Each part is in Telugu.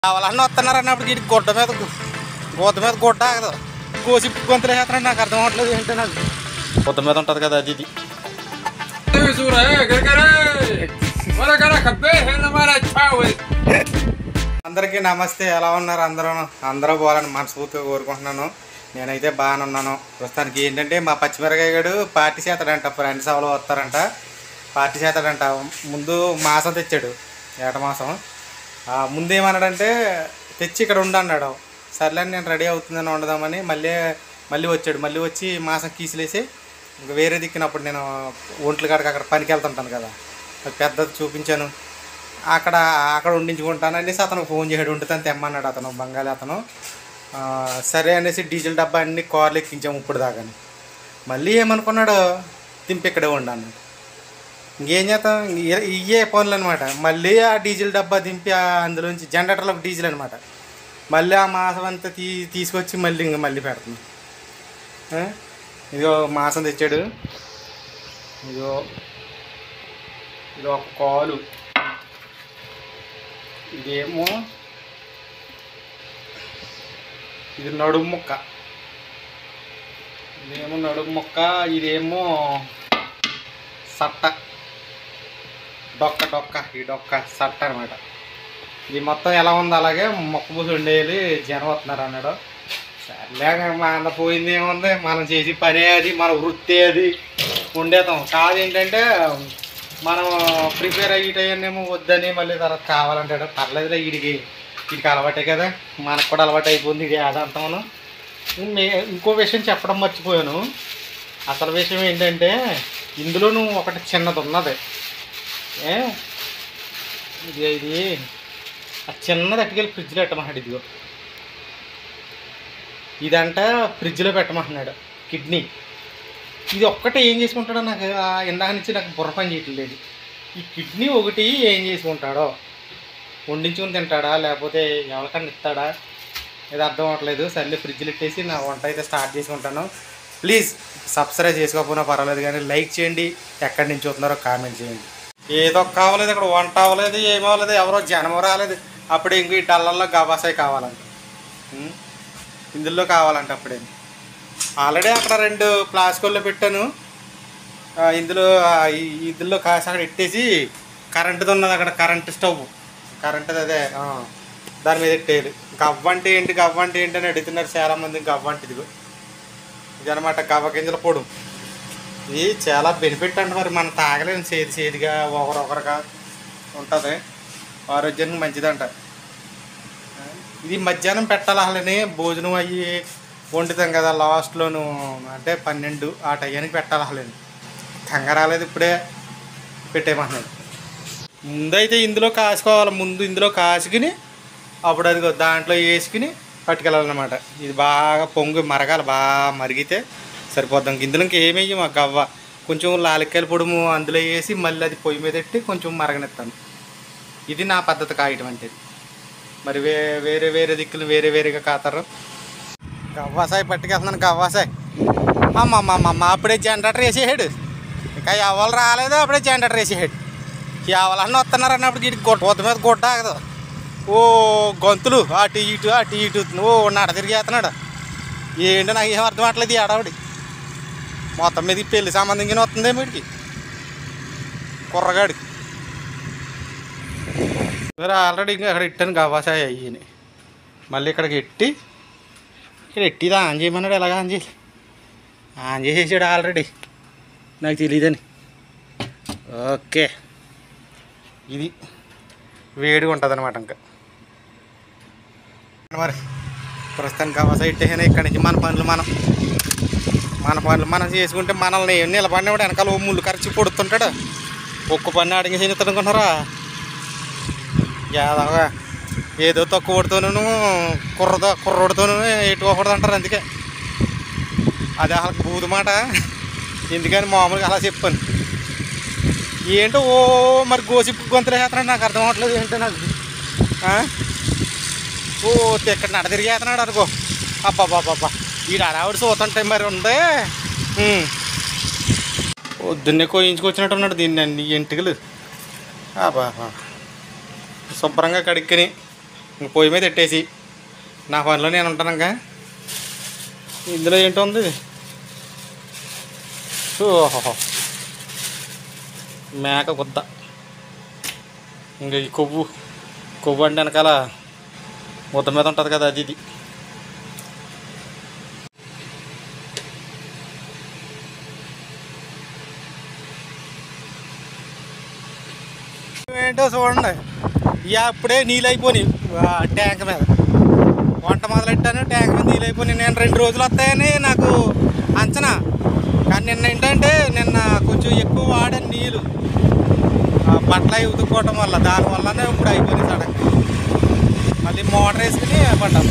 కావాలన్నా వస్తున్నారు అన్నప్పుడు వీటికి గుడ్డ మీద గుడ్డ ఆగదు. కోసి గొంతులు వేస్తున్నాడు. నాకు అర్థం అవ్వట్లేదు ఏంటో. నాకు గుడ్డ మీద ఉంటుంది కదా అది. అందరికీ నమస్తే. ఎలా ఉన్నారు అందరూ పోవాలని మనస్ఫూర్తిగా కోరుకుంటున్నాను. నేనైతే బాగానే ఉన్నాను. ప్రస్తుతానికి ఏంటంటే మా పచ్చిమిరకాయ గడు పార్టీ చేస్తాడంట. ఫ్రెండ్స్ ఎవరో వస్తారంట, పార్టీ చేస్తాడంట. ముందు మాసం తెచ్చాడు, ఏట మాసం. ముందు ఏమన్నాడంటే తెచ్చి ఇక్కడ ఉండన్నాడు. సర్లే నేను రెడీ అవుతుందని వండుదామని మళ్ళీ వచ్చాడు. మళ్ళీ వచ్చి మాసం కీసులేసి ఇంకా వేరే దిక్కినప్పుడు నేను ఒంట్ల కాడికి అక్కడ పనికి వెళ్తుంటాను కదా, అది పెద్దది చూపించాను. అక్కడ వండించుకుంటాను అనేసి అతను ఫోన్ చేసాడు. వండుతాను తెమ్మన్నాడు అతను, బంగాళీ అతను. సరే అనేసి డీజిల్ డబ్బా అన్ని కార్లు ఎక్కించాము ఇప్పుడు దాకాని. మళ్ళీ ఏమనుకున్నాడు, దింపి ఇక్కడే వండాను. ఇంకేం చేస్తాం, ఇవే పనులు అనమాట. మళ్ళీ ఆ డీజిల్ డబ్బా దింపి అందులోంచి జనరేటర్లో డీజిల్ అనమాట. మళ్ళీ ఆ మాసం అంతా తీసుకొచ్చి మళ్ళీ పెడుతున్నాం. ఇదిగో మాసం తెచ్చాడు. ఇదిగో ఇది ఒక కాలు, ఇదేమో ఇది నడుము ముక్క, ఇదేమో సట్ట, డొక్క ఈ డొక్క సట్ట అనమాట. ఇది మొత్తం ఎలా ఉంది అలాగే మొక్క పూసి ఉండేది. జనం వస్తున్నారు అన్నాడు. సర్లేక మా అంత పోయింది ఏముంది, మనం చేసి పనే అది, మన వృత్తి అది, ఉండేతాం. కాదు ఏంటంటే మనం ప్రిపేర్ అయ్యేటేమో వద్దని మళ్ళీ తర్వాత కావాలంటాడు. పర్లేదులే, వీడికి అలవాటే కదా, మనకు కూడా అలవాటు అయిపోయింది ఇది ఆదాంతమును. ఇంకో విషయం చెప్పడం మర్చిపోయాను. అసలు విషయం ఏంటంటే ఇందులోనూ ఒకటి చిన్నది ఉన్నది. ఇది ఆ చిన్నది అట్టుకెళ్ళి ఫ్రిడ్జ్లో పెట్టమంటాడు. ఇదిగో ఇదంట ఫ్రిడ్జ్లో పెట్టమంటున్నాడు. కిడ్నీ ఇది ఒక్కటే ఏం చేసుకుంటాడో నాకు ఇందాక నుంచి నాకు బుర్ర పని చేయట్లేదు. ఈ కిడ్నీ ఒకటి ఏం చేసుకుంటాడో, వండించుకుని తింటాడా లేకపోతే ఎవరికన్నా ఇస్తాడా, ఇది అర్థం అవ్వట్లేదు. సర్లే ఫ్రిడ్జ్లో పెట్టేసి నా వంట అయితే స్టార్ట్ చేసుకుంటాను. ప్లీజ్ సబ్స్క్రైబ్ చేసుకోకపోయినా పర్వాలేదు కానీ లైక్ చేయండి. ఎక్కడి నుంచి చూస్తున్నారో కామెంట్ చేయండి. ఏదో కావలేదు, ఇక్కడ వంట అవ్వలేదు, ఏమవ్వలేదు, ఎవరో జనం రాలేదు. అప్పుడే ఇంక ఈ డల్లల్లో గబాసాయి కావాలంట, ఇందులో కావాలంట. అప్పుడే ఆల్రెడీ అక్కడ 2 ప్లాస్టిక్లో పెట్టాను. ఇందులో కాసి అక్కడ పెట్టేసి కరెంటుది ఉన్నది అక్కడ, కరెంటు స్టవ్, కరెంటుది అదే, దాని మీద పెట్టేయాలి. గవ్వ అంటే ఏంటి అని అడుగుతున్నారు చాలామంది. గవ్వ అంటే ఇదిగో ఇది అనమాట, గవ్వ గింజల పొడు. ఇది చాలా బెనిఫిట్ అంట. మరి మనం తాగలేము, చేదిగా ఒకరొకరుగా ఉంటుంది, ఆరోగ్యానికి మంచిదంట. ఇది మధ్యాహ్నం పెట్టాలి. అలానే భోజనం అయ్యి వండుతాం కదా లాస్ట్లోను, అంటే 12 ఆ టైంకి పెట్టాలి. అలానే కంగారాలేదు, ఇప్పుడే పెట్టేయమన్నాడు. ముందైతే ఇందులో కాసుకోవాలి. ముందు ఇందులో కాసుకుని అప్పుడు అది దాంట్లో వేసుకుని పట్టుకెళ్ళాలన్నమాట. ఇది బాగా మరగాలి, బాగా మరిగితే సరిపోద్దాం. ఇందులోకి ఏమేమి మా గవ్వ కొంచెం లాలిక్కాయల పొడుము అందులో వేసి మళ్ళీ అది పొయ్యి మీద పెట్టి కొంచెం మరగనిస్తాను. ఇది నా పద్ధతి కాయటం అంటే. మరి వేరే దిక్కులు వేరేగా కాతారు. గవ్వాసాయి పట్టుకెళ్తున్నాను. గవ్వాసాయి అమ్మమ్మ అప్పుడే జనరేటర్ వేసేసాడు. ఇంకా ఎవరు రాలేదు, అప్పుడే జనరేటర్ వేసేసాడు. ఎవరన్నా వస్తున్నారు అన్నప్పుడు వీటికి గుడ్డ మీద గుడ్డ ఆగదు. ఓ గొంతులు అటు ఇటు ఓ నడ తిరిగేస్తున్నాడు. ఏంటో నాకు ఏం అర్థం అవ్వట్లేదు. ఈ ఆడవాడి మొత్తం మీదకి పెళ్లి సంబంధించిన వస్తుంది వీడికి, కుర్రగాడికి. మరి ఆల్రెడీ ఇంకా అక్కడ ఇట్టాను గవ్వాసాయి అయ్యి. మళ్ళీ ఇక్కడికి ఇక్కడ ఇది ఆన్ చేయమన్నాడు. ఎలాగ ఆన్ చేసేసాడు ఆల్రెడీ, నాకు తెలియదని. ఓకే, ఇది వేడిగా ఉంటుంది అనమాట. ఇంకా మరి ప్రస్తుతానికి గవ్వాసాయి ఇట్టేసాను. ఇక్కడి నుంచి మన పనులు మనం చేసుకుంటే మనల్ని నిలబడినప్పుడు వెనకాల ముళ్ళు కరిచి పొడుతుంటాడు. ఒక్క పని అడిగి చేస్తాడు అనుకుంటున్నారా? యాదవగా ఏదో తక్కువ పడుతూను కుర్రోడితోనూ ఎట్టుకోకూడదు అంటారు. అందుకే అది అసలు బూదు మాట. ఎందుకని మామూలుగా అలా చెప్పాను. ఏంటో మరి గోసిప్పు గొంతులు వేస్తున్నాడు. నాకు అర్థం అవ్వట్లేదు ఏంటో. నాకు ఇక్కడ నడ తిరిగేస్తున్నాడు అనుకో. అబ్బాబ్బాబ్బా ఈ అడావిడి చూస్తుంటే మరి ఉంది. పొద్దున్నే కోయించుకొచ్చినట్టు ఉన్నాడు దీన్ని అన్ని ఎంటుకలు. శుభ్రంగా కడుక్కుని ఇంక పొయ్యి మీద పెట్టేసి నా పనిలో నేను ఉంటాను. ఇంకా ఇందులో ఏంటుంది, ఓహో మేక గుద్ద. ఇంకా ఈ కొవ్వు అంటే వెనకాల ముద్ద మీద ఉంటుంది కదా, అది ఇది. ఏంటో చూడండి, అప్పుడే నీళ్ళు అయిపోయినాయి ట్యాంక్ మీద. వంట మొదలెట్టాను, ట్యాంక్ మీద నీళ్ళు అయిపోయినాయి. నేను 2 రోజులు వస్తాయని నాకు అంచనా, కానీ నిన్న ఏంటంటే నిన్న కొంచెం ఎక్కువ వాడాను నీళ్ళు, బట్టలు అవి ఉతుక్కోవటం వల్ల. దానివల్లనే ఇప్పుడు అయిపోయింది సడన్గా. మళ్ళీ మోటార్ వేసుకుని పడ్డాం.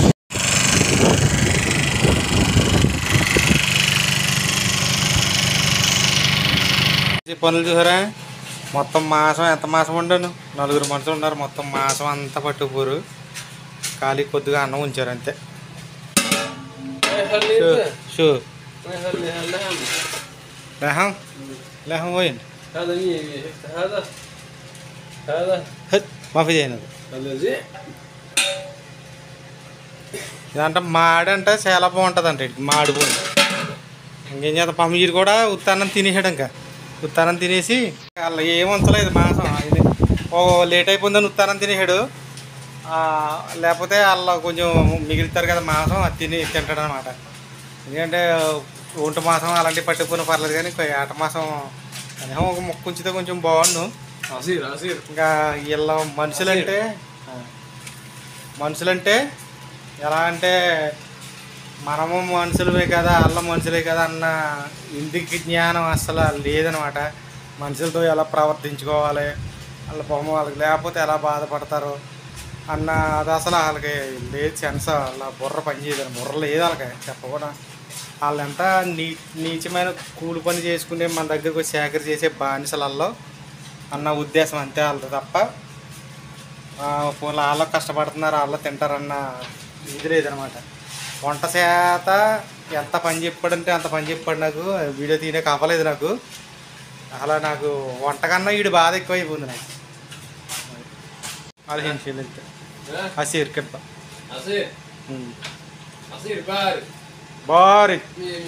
పనులు చూసారా, మొత్తం మాసం ఎంత మాసం వండాను, 4 మనుషులు ఉన్నారు. మొత్తం మాసం అంతా పట్టుకుపోరు, ఖాళీ కొద్దిగా అన్నం ఉంచారు అంతే. షూ لحم لحم وين؟ هذا هذا هات ما في هنا. هذا زي ఇదంటే మాడి అంటే చాలా బాగుంటుంది అంటే మాడిపోయి. ఇంకేం చేద్దాం, పమ్మీరు కూడా ఉత్తానం తినేసాడు. ఇంకా ఉత్తానం తినేసి అలా ఏం ఉంచలేదు మాసం. ఇది ఓ లేట్ అయిపోయిందని ఉత్తానం తినేసాడు. లేకపోతే వాళ్ళు కొంచెం మిగులుతారు కదా మాసం, అది తింటాడు అనమాట. ఎందుకంటే ఒంటి మాసం అలాంటివి పట్టుకుని పర్లేదు, కానీ ఏట మాసం అనేమో ఒక ముక్క ఉంచితే కొంచెం బాగుండు. ఇంకా వీళ్ళ మనుషులంటే ఎలా అంటే మనము మనుషులమే కదా, వాళ్ళ మనుషులే కదా అన్న ఇంటికి జ్ఞానం అసలు లేదనమాట. మనుషులతో ఎలా ప్రవర్తించుకోవాలి, వాళ్ళ బొమ్మ వాళ్ళకి లేకపోతే ఎలా బాధపడతారు అన్న అది అసలు వాళ్ళకి లేదు సెన్స్. వాళ్ళ బుర్ర పని చేయదు, బుర్ర లేదు వాళ్ళకి చెప్పకుండా. వాళ్ళు ఎంత నీచమైన కూలి పని చేసుకునే మన దగ్గరకు సేకరి చేసే బానిసలలో అన్న ఉద్దేశం అంతే వాళ్ళది తప్ప, వాళ్ళు కష్టపడుతున్నారు, వాళ్ళు తింటారన్న ఇది లేదనమాట. వంట చేత ఎంత పని చెప్పాడంటే అంత పని చెప్పాడు. నాకు వీడియో తీయడానికి అవ్వలేదు నాకు. అలా నాకు వంట కన్నా వీడు బాధ ఎక్కువ అయిపోయింది నాకు. అది అసీర్ కింద بارد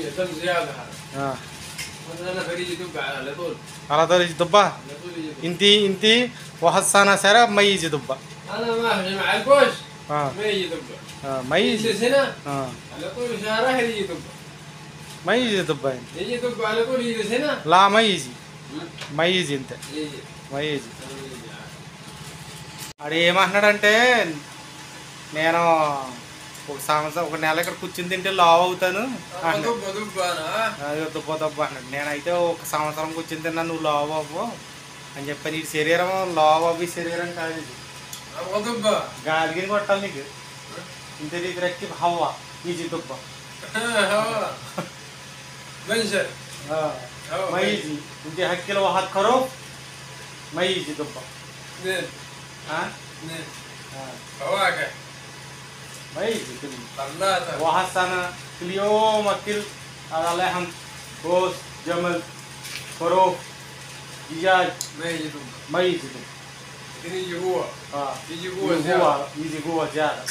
على طول يجي دبة. انتي واحد سنة سنة ما يجي دبة. انا ما مع الكوش ما يجي دبة. ما يجي هنا على طول شهرها يجي دبة. ما يجي دبة. يجي دبة على طول يجي هنا. لا ما يجي ما يجي انت ما يجي. ఆడు ఏమంటున్నాడంటే నేను ఒక సంవత్సరం ఒక నెల ఇక్కడ కూర్చుని తింటే లావ్ అవుతాను దుబ్బ దబ్బ అన్నాడు. నేనైతే ఒక సంవత్సరం కూర్చుని తిన్నా నువ్వు లావ్ అవ్వు అని చెప్పాను. ఈ శరీరం లావ్ అవ్వి శరీరం కాదు, ఇది గాలిగిని కొట్టాలి నీకు. ఇంత నీకు రెక్కి హవ్వ ఈజీ దుబ్బ మై ఈజీ ఇంటి హక్కిలో హత్ కరో మై ఈజీ దుబ్బ ما يجي واحد سنة كل يوم أكل على لحم جوز جمل خروف دجاج ما يجي يجي جوا يجي جوا زيادة.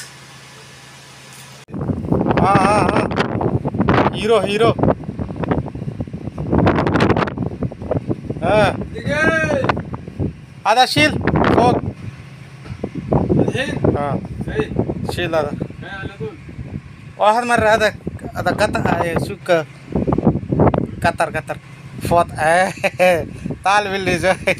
هيرو هذا شيل فوق الحين شيل هذا واحد مرة. هذا قطر شو قطر فوت تعال باللي جاي.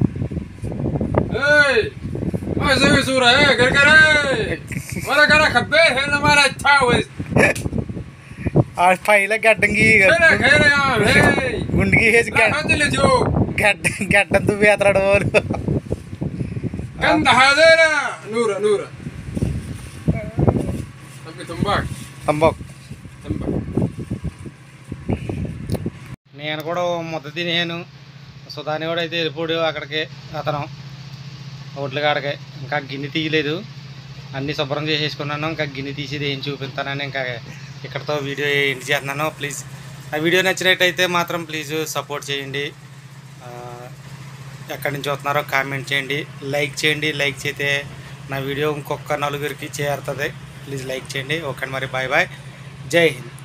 ما يسوي صورة قرقرة ولا قرا خبيه هنا ما لا تحاوز పైల గడ్డంగి గుండికి వేసి గడ్డం దువ్వేతరాడు వాళ్ళు. నూర తంబాకు. నేను కూడా ముద్ద తినేను. సుధాని కూడా అయితే వెళ్ళిపోడు అక్కడికి, అతను ఒడ్ల కాడకే. ఇంకా గిన్నె తీయలేదు, అన్నీ శుభ్రం చేసేసుకున్నాను. ఇంకా గిన్నె తీసేది ఏం చూపిస్తానని ఇంకా ఇక్కడతో వీడియో ఎండ్ చేస్తున్నాను. ప్లీజ్ ఆ వీడియో నచ్చినట్టయితే మాత్రం ప్లీజ్ సపోర్ట్ చేయండి. ఎక్కడి నుంచి వస్తున్నారో కామెంట్ చేయండి, లైక్ చేయండి. లైక్ చేస్తే నా వీడియో ఇంకొక నలుగురికి చేరుతుంది. ప్లీజ్ లైక్ చేయండి. ఓకే మరి బాయ్ బాయ్. జై హింద్.